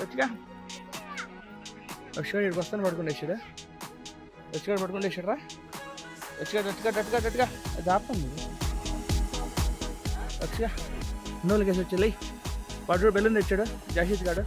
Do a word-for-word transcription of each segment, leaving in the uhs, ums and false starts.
వచ్చగా వచ్చగా ఇక్కడికి వస్తాను పడుకుండేసాడు వచ్చగా పడుకుండేసాడు రా వచ్చగా వచ్చగా టట్టుగా టట్టుగా అది ఆపుతుంది వచ్చగా నోళ్ళకి వేసి వచ్చి లై వాడు బెల్లం తెచ్చాడు జాషీద్ గాడు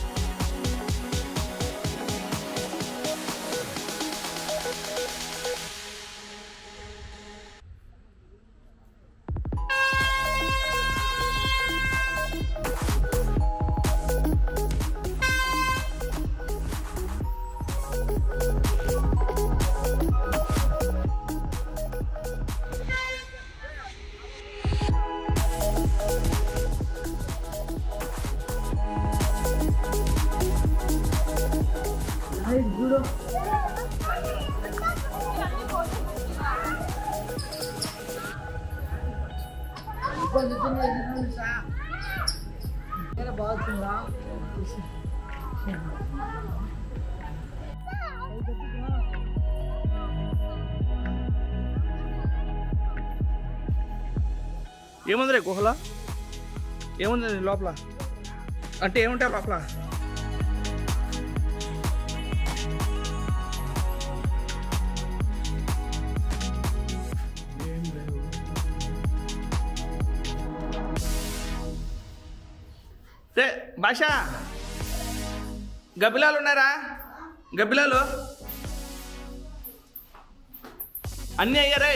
ఏముంది రే గుహలో ఏముంది లోపల అంటే ఏముంటాయి లోపల భాష గబ్బిలాలు ఉన్నారా గబ్బిలాలు అన్నీ అయ్యారే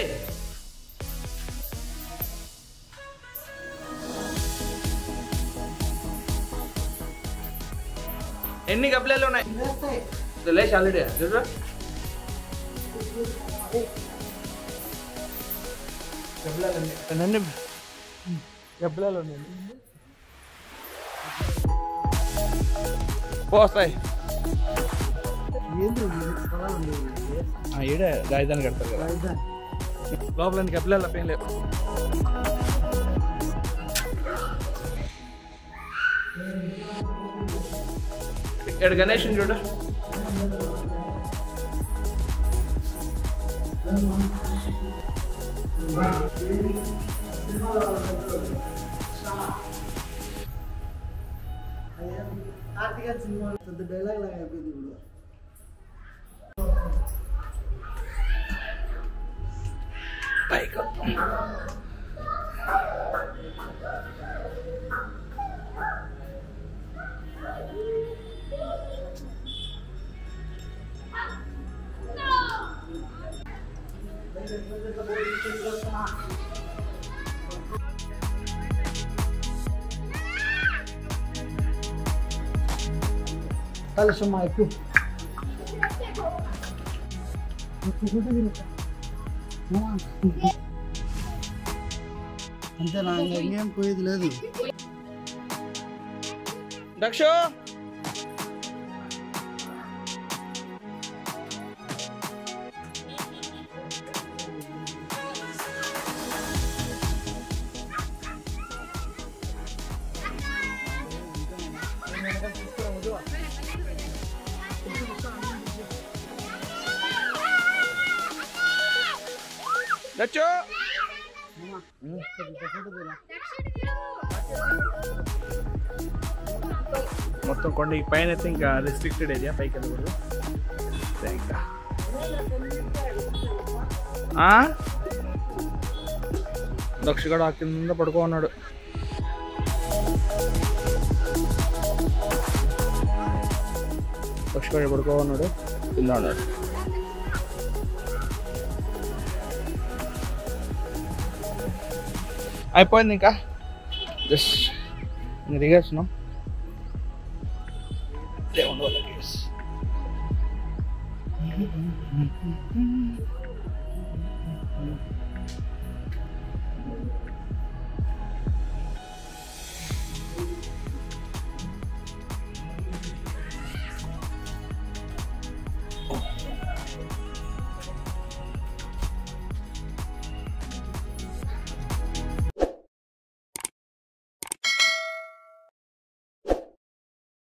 ఎన్ని గబ్బిలాలు ఉన్నాయి లేచి ఆల్రెడీ చూడు గబ్బిలాలు ఉన్నాయి గబ్బిలాలు ఉన్నాయి పోస్తాయి ఈడే రాజధాని కడతారు కదా లోపల గబ్బిలాలు అప్పేం లేవు ఇక్కడ గణేష్ చూడు పెద్ద డైలాగ్ లాగా అయిపోయింది ఇప్పుడు Kalau semua itu, అంతే నా ఇంకేం పోయేది లేదు. దక్షు దక్షు మొత్తం కొండ ఈ పైన అయితే ఇంకా రెస్ట్రిక్టెడ్ ఏరియా పైకి వెళ్ళకూడదు ఇంకా దక్షుగాడు ఆ కింద పడుకో ఉన్నాడు దక్షుగాడు పడుకో ఉన్నాడు కింద ఉన్నాడు అయిపోయింది ఇంకా జస్ట్ ఇంకా దిగేస్తున్నాం Undavalli guys.